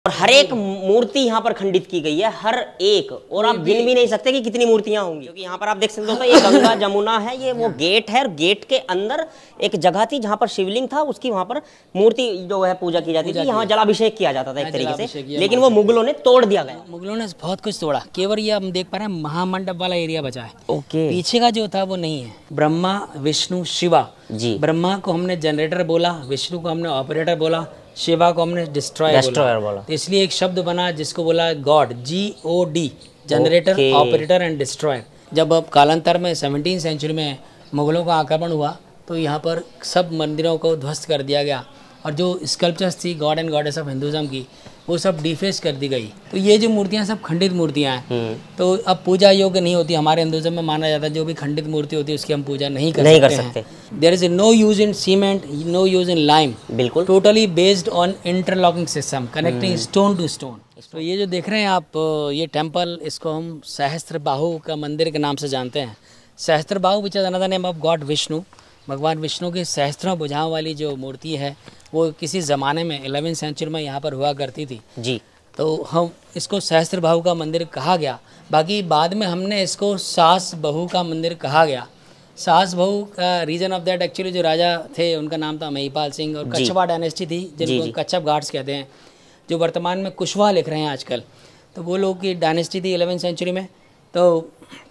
और हर एक मूर्ति यहाँ पर खंडित की गई है, हर एक, और आप गिन भी नहीं सकते कि कितनी मूर्तियां होंगी, क्योंकि यहाँ पर आप देख सकते हो तो ये गंगा जमुना है, ये वो गेट है, और गेट के अंदर एक जगह थी जहाँ पर शिवलिंग था, उसकी वहाँ पर मूर्ति जो है पूजा की जाती थी, यहाँ जलाभिषेक किया जाता था एक तरीके से, लेकिन वो मुगलों ने तोड़ दिया गया। मुगलों ने बहुत कुछ तोड़ा, केवल ये हम देख पा रहे हैं महामंडप वाला एरिया बचा है। ओके, पीछे का जो था वो नहीं है। ब्रह्मा विष्णु शिवा जी, ब्रह्मा को हमने जनरेटर बोला, विष्णु को हमने ऑपरेटर बोला, शिवा को हमने डिस्ट्रॉयर बोला। तो इसलिए एक शब्द बना जिसको बोला God, GOD, generator, operator and destroyer. जब अब कालांतर में 17वीं सेंचुरी में मुगलों का आक्रमण हुआ तो यहाँ पर सब मंदिरों को ध्वस्त कर दिया गया, और जो स्कल्पचर्स थी god and goddess of Hinduism की वो सब डिफेस कर दी गई। तो ये जो मूर्तियाँ सब खंडित मूर्तियाँ हैं, तो अब पूजा योग्य नहीं होती। हमारे हिंदुज़म में माना जाता है जो भी खंडित मूर्ति होती है उसकी हम पूजा नहीं कर सकते। There is no use in cement, no use in lime, बिल्कुल totally based on interlocking system connecting stone to stone. तो ये जो देख रहे हैं आप, ये टेम्पल, इसको हम सहस्त्रबाहु का मंदिर के नाम से जानते हैं। Sahastrabahu which is another name of god Vishnu. भगवान विष्णु की सहस्त्रों भुजाओं वाली जो मूर्ति है वो किसी ज़माने में 11वीं सेंचुरी में यहाँ पर हुआ करती थी जी। तो हम इसको सहस्त्रबाहु का मंदिर कहा गया। बाकी बाद में हमने इसको सास बहू का मंदिर कहा गया। सास बहू का रीजन ऑफ दैट, एक्चुअली जो राजा थे उनका नाम था महिपाल सिंह, और कच्छवा डायनेस्टी थी जिनको कच्छप घाट्स कहते हैं, जो वर्तमान में कुशवाहा लिख रहे हैं आजकल। तो वो लोग की डायनेस्टी थी 11वीं सेंचुरी में। तो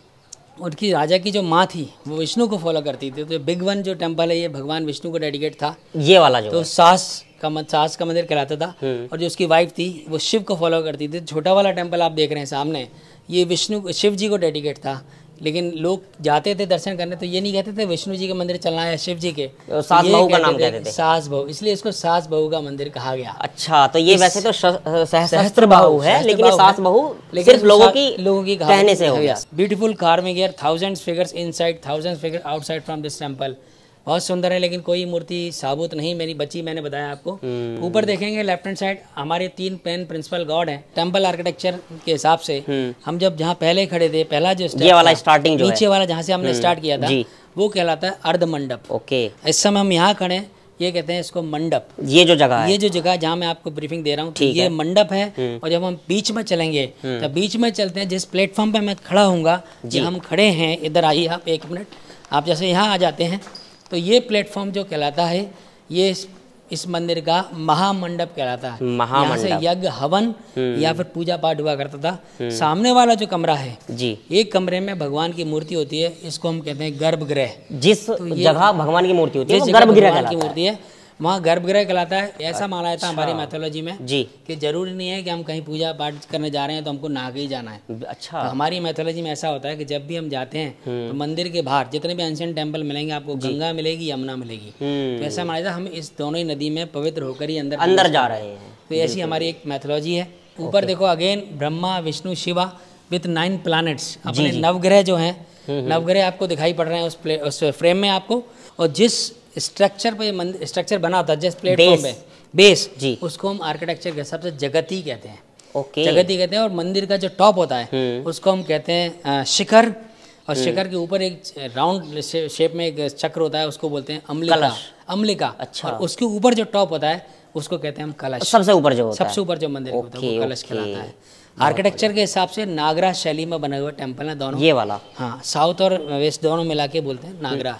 उनकी राजा की जो माँ थी वो विष्णु को फॉलो करती थी। तो बिग वन जो टेम्पल है ये भगवान विष्णु को डेडिकेट था, ये वाला जो। तो सास का मंदिर कहलाता था, और जो उसकी वाइफ थी वो शिव को फॉलो करती थी। छोटा वाला टेम्पल आप देख रहे हैं सामने, ये विष्णु शिव जी को डेडिकेट था। लेकिन लोग जाते थे दर्शन करने तो ये नहीं कहते थे विष्णु जी के मंदिर चलना है, शिव जी के, सास बहू का नाम कहते थे, सास बहू, इसलिए इसको सास बहू का मंदिर कहा गया। अच्छा, तो ये वैसे तो सहस्त्रबाहु है, लेकिन ये सास बहू सिर्फ लोगों की कहने से हो गया। Beautiful carving here, thousands figures inside, thousands figure outside from this temple. बहुत सुंदर है, लेकिन कोई मूर्ति साबुत नहीं मेरी बची, मैंने बताया आपको। ऊपर देखेंगे लेफ्ट हैंड साइड हमारे 3 मेन प्रिंसिपल गॉड हैं। टेंपल आर्किटेक्चर के हिसाब से हम जब जहाँ पहले खड़े थे, पहला जो ये वाला स्टार्टिंग जो नीचे वाला जहाँ से हमने स्टार्ट किया था वो कहलाता है अर्ध मंडप। ओके, इस समय हम यहाँ खड़े, ये कहते हैं इसको मंडप। ये जो जगह है, ये जो जगह जहाँ मैं आपको ब्रीफिंग दे रहा हूँ, ये मंडप है। और जब हम बीच में चलेंगे तो बीच में चलते हैं, जिस प्लेटफॉर्म पे मैं खड़ा हूँगा, जो हम खड़े हैं, इधर आइए आप 1 मिनट। आप जैसे यहाँ आ जाते हैं तो ये प्लेटफॉर्म जो कहलाता है ये इस मंदिर का महामंडप कहलाता है। यहाँ से यज्ञ हवन या फिर पूजा पाठ हुआ करता था। सामने वाला जो कमरा है जी, एक कमरे में भगवान की मूर्ति होती है, इसको हम कहते हैं गर्भगृह। जिस जगह भगवान की मूर्ति होती है वो गर्भगृह की मूर्ति है, वहाँ गर्भगृह कहलाता है। ऐसा माना जाता है हमारी मैथोलॉजी में जी कि जरूरी नहीं है कि हम कहीं पूजा पाठ करने जा रहे हैं तो हमको नहा के ही जाना है। अच्छा, तो हमारी मैथोलॉजी में ऐसा होता है कि जब भी हम जाते हैं तो मंदिर के बाहर जितने भी एंशिएंट टेंपल मिलेंगे आपको, गंगा मिलेगी, यमुना मिलेगी। तो ऐसा माना जाता है हम इस दोनों ही नदी में पवित्र होकर ही अंदर जा रहे हैं। तो ऐसी हमारी एक मैथोलॉजी है। ऊपर देखो again Brahma Vishnu Shiva with 9 planets, अपने नवग्रह जो हैं, नवग्रह आपको दिखाई पड़ रहे हैं उस फ्रेम में आपको। और जिस स्ट्रक्चर पे स्ट्रक्चर बना होता है, जिस प्लेटफॉर्म पे बेस जी, उसको हम आर्किटेक्चर के हिसाब से जगती कहते हैं। ओके, जगती कहते हैं। और मंदिर का जो टॉप होता है उसको हम कहते हैं शिखर, और शिखर के ऊपर एक राउंड शेप में एक चक्र होता है, उसको बोलते हैं अम्लिका। अच्छा, और उसके ऊपर जो टॉप होता है उसको कहते हैं हम कलश। सबसे ऊपर जो मंदिर होता है वो कलश कहलाता है। आर्किटेक्चर के हिसाब से नागरा शैली में बने हुए टेम्पल है दोनों, ये वाला। हाँ, साउथ और वेस्ट दोनों मिला के बोलते हैं नागरा।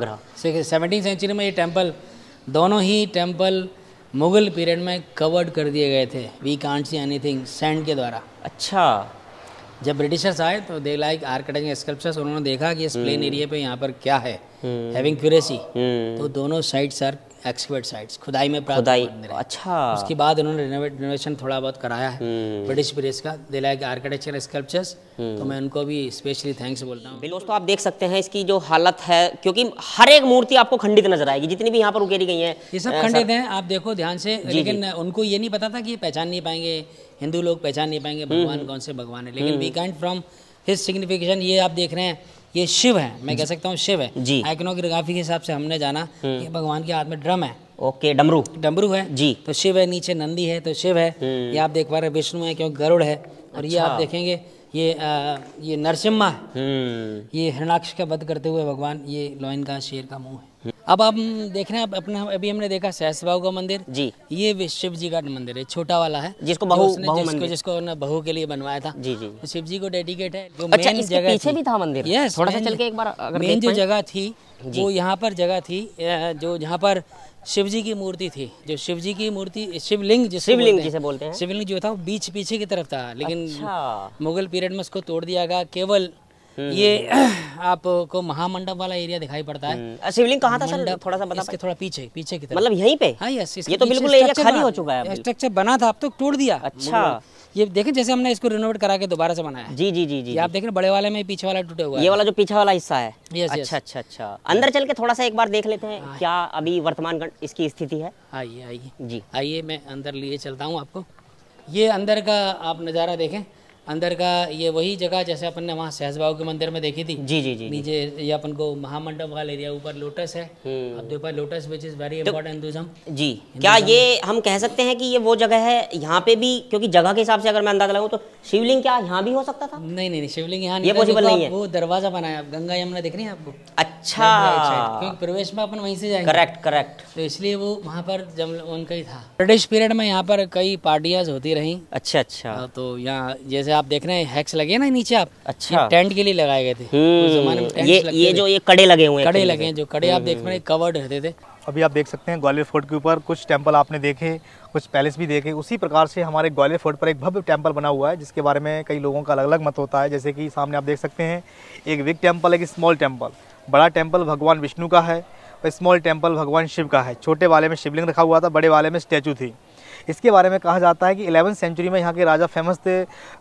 17वीं सेंचुरी में ये टेम्पल, दोनों ही टेम्पल मुगल पीरियड में कवर्ड कर दिए गए थे। We can't see anything, sand के द्वारा। अच्छा, जब ब्रिटिशर्स आए तो दे लाइक आर्किटेक्चर स्कल्पचर्स, उन्होंने देखा कि इस प्लेन एरिया पे यहाँ पर क्या है, हैविंग क्यूरेसी, तो दोनों साइड्स आर एक्सकेवेट साइट्स, खुदाई में प्राप्त मंदिर है। अच्छा, उसके बाद उन्होंने रिनोवेशन थोड़ा बहुत कराया है ब्रिटिश पीरियड का। दे लाइक आर्किटेक्चर स्कल्पचर्स, तो मैं उनको भी स्पेशली थैंक्स बोलता हूँ। दोस्तों आप देख सकते हैं इसकी जो हालत है, क्योंकि हर एक मूर्ति आपको खंडित नजर आएगी, जितनी भी यहाँ पर उकेरी गई हैं ये सब खंडित हैं। आप देखो ध्यान से, लेकिन उनको ये नहीं पता था कि ये पहचान नहीं पाएंगे, हिंदू लोग पहचान नहीं पाएंगे भगवान कौन से भगवान है। लेकिन we kind from his signification, ये आप देख रहे हैं ये शिव है, मैं कह सकता हूँ शिव है जी। आइकनोग्राफी के हिसाब से हमने जाना कि भगवान के हाथ में ड्रम है। ओके, डमरू है जी, तो शिव है, नीचे नंदी है तो शिव है। ये आप देख पा रहे हैं विष्णु है क्योंकि गरुड़ है। और ये आप देखेंगे ये नरसिम्हा है, ये हिरणाक्ष का वध करते हुए भगवान, ये लॉइन का शेर का मुंह है। अब हम देख रहे हैं अपना, अभी हमने देखा सहस बाहु का मंदिर जी, ये शिव जी का मंदिर है, छोटा वाला है, जिसको जिसको ना बहू के लिए बनवाया था। जी जी, तो शिव जी को डेडिकेट है। जो अच्छा, मेन इसके जगह पीछे भी था मंदिर? यस, थोड़ा सा चल के एक बार अगर मेन जो जगह थी वो यहाँ पर जगह थी, जो जहाँ पर शिव जी की मूर्ति थी, जो शिव जी की मूर्ति शिवलिंग जिसे बोलते हैं, शिवलिंग जो था वो बीच पीछे की तरफ था, लेकिन मुगल पीरियड में उसको तोड़ दिया गया। केवल ये आपको महामंडप वाला एरिया दिखाई पड़ता है। शिवलिंग कहाँ था सर, थोड़ा सा बता? इसके थोड़ा पीछे की तरफ, मतलब यहीं पे? हाँ यस, ये तो बिल्कुल एरिया खाली हो चुका है। स्ट्रक्चर बना था, अब तो तोड़ दिया। अच्छा, ये देखें जैसे हमने इसको रिनोवेट करा के दोबारा से बनाया है। जी जी जी जी, आप देख रहे हैं बड़े वाले में पीछे वाला टूटे हुआ है, ये वाला जो पीछे वाला हिस्सा है। यस, अच्छा अच्छा अच्छा, अंदर चल के थोड़ा सा एक बार देख लेते हैं क्या अभी वर्तमान इसकी स्थिति है। आइए आइए जी, आइए, मैं अंदर लिए चलता हूँ आपको। ये अंदर का आप नज़ारा देखें, अंदर का ये वही जगह जैसे अपन ने वहाँ सहस बाहु के मंदिर में देखी थी। जी जी जी, नीचे ये अपन को महामंडप वाला एरिया, ऊपर लोटस है। अब देखो lotus which is very important Hinduism. जी, क्या ये हम कह सकते हैं कि ये वो जगह है यहाँ पे भी, क्योंकि जगह के हिसाब से अगर मैं अंदाजा लगाऊं तो शिवलिंग क्या यहाँ भी हो सकता था? नहीं, शिवलिंग यहाँ ये पॉसिबल नहीं है। वो दरवाजा बनाया, गंगा यमुना दिख रही है आपको? अच्छा, क्योंकि प्रवेश में अपन वहीं से जाएंगे। करेक्ट, तो इसलिए वो वहाँ पर जब उनका ही था। ब्रिटिश पीरियड में यहाँ पर कई पार्टियां होती रही। अच्छा, तो यहाँ जैसे आप देख रहे हैं हैक्स लगे ना नीचे, आप अच्छा टेंट के लिए लगाए गए थे उस जमाने में। ये जो ये कड़े लगे हुए हैं, जो कड़े आप देख रहे हैं कवर्ड रहते थे। अभी आप देख सकते हैं ग्वालियर फोर्ट के ऊपर कुछ टेंपल आपने देखे, कुछ पैलेस भी देखे। उसी प्रकार से हमारे ग्वालियर फोर्ट पर एक भव्य टेंपल बना हुआ है, जिसके बारे में कई लोगों का अलग अलग मत होता है। जैसे कि सामने आप देख सकते हैं एक बिग टेंपल, एक स्मॉल टेंपल। बड़ा टेंपल भगवान विष्णु का है और स्मॉल टेंपल भगवान शिव का है। छोटे वाले में शिवलिंग रखा हुआ था, बड़े वाले में स्टैचू थी। इसके बारे में कहा जाता है कि 11वीं सेंचुरी में यहाँ के राजा फेमस थे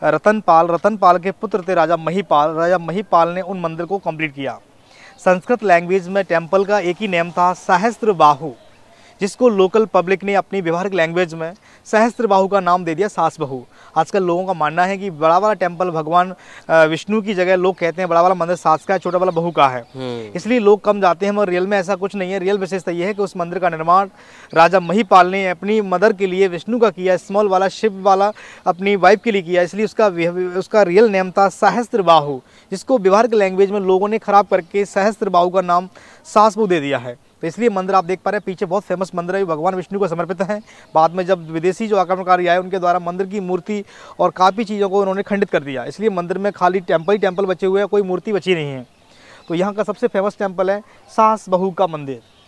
रतनपाल के पुत्र थे राजा महिपाल ने उन मंदिर को कंप्लीट किया। संस्कृत लैंग्वेज में टेंपल का एक ही नेम था, सहस्त्र बाहु, जिसको लोकल पब्लिक ने अपनी व्यवहारिक लैंग्वेज में सहस्त्र बाहु का नाम दे दिया, सास बहू। आजकल लोगों का मानना है कि बड़ा वाला टेंपल भगवान विष्णु की जगह लोग कहते हैं बड़ा वाला मंदिर सास का है, छोटा वाला बहू का है, इसलिए लोग कम जाते हैं। मगर रियल में ऐसा कुछ नहीं है। रियल विशेषता ये है कि उस मंदिर का निर्माण राजा महिपाल ने अपनी मदर के लिए विष्णु का किया, स्मॉल वाला शिव वाला अपनी वाइफ के लिए किया, इसलिए उसका रियल नेम था सहस्त्र बाहु, जिसको व्यवहारिक लैंग्वेज में लोगों ने खराब करके सहस्त्र बाहु का नाम सास बहू दे दिया है। तो इसलिए मंदिर आप देख पा रहे हैं पीछे बहुत फेमस मंदिर है, भगवान विष्णु को समर्पित है। बाद में जब विदेशी जो आक्रमणकारी आए उनके द्वारा मंदिर की मूर्ति और काफ़ी चीज़ों को उन्होंने खंडित कर दिया, इसलिए मंदिर में खाली टेंपल बचे हुए हैं, कोई मूर्ति बची नहीं है। तो यहाँ का सबसे फेमस टेंपल है सास बहू का मंदिर।